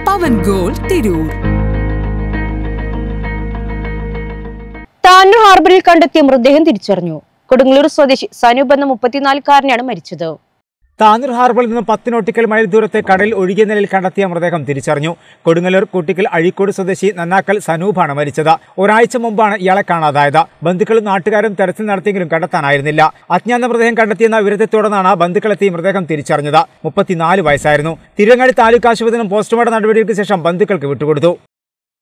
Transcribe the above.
പവൻ gold Tirur. Tanur ഹാർബറിൽ കണ്ടെത്തിയ മൃതദേഹം തിരിച്ചറിഞ്ഞു. കൊടുങ്ങല്ലൂർ സ്വദേശി സനൂപ് എന്ന 34-കാരനാണ് മരിച്ചത്. താനൂർ ഹാർബറിൽ നിന്ന് 10 നോട്ടിക്കൽ മൈൽ ദൂരത്തെ കടലിൽ ഒഴുകിയ നിലയിൽ കണ്ടെത്തിയ മൃതദേഹം തിരിച്ചറിഞ്ഞു. കൊടുങ്ങല്ലൂർ കൂട്ടിക്കൽ അഴീക്കോട് സ്വദേശി നന്നാക്കൽ സനൂപാണ് മരിച്ചത്. ഒരാഴ്ച മുമ്പാണ് ഇയാളെ കാണാതായത്. ബന്ധുക്കളും നാട്ടുകാരും തെരച്ചിൽ നടത്തിയെങ്കിലും കണ്ടെത്താനായിരുന്നില്ല. അജ്ഞാത മൃതദേഹം കണ്ടെത്തിയെന്ന വിവരത്തെ തുടർന്നാണ് ബന്ധുക്കളെത്തി മൃതദേഹം തിരിച്ചറിഞ്ഞത്. 34 വയസ്സായിരുന്നു. തിരുവങ്ങാടി താലൂക്ക് ആശുപത്രിയിൽ പോസ്റ്റ്മോർട്ടം നടപടികൾക്ക് ശേഷം ബന്ധുക്കൾക്ക് വിട്ടുകൊടുത്തു.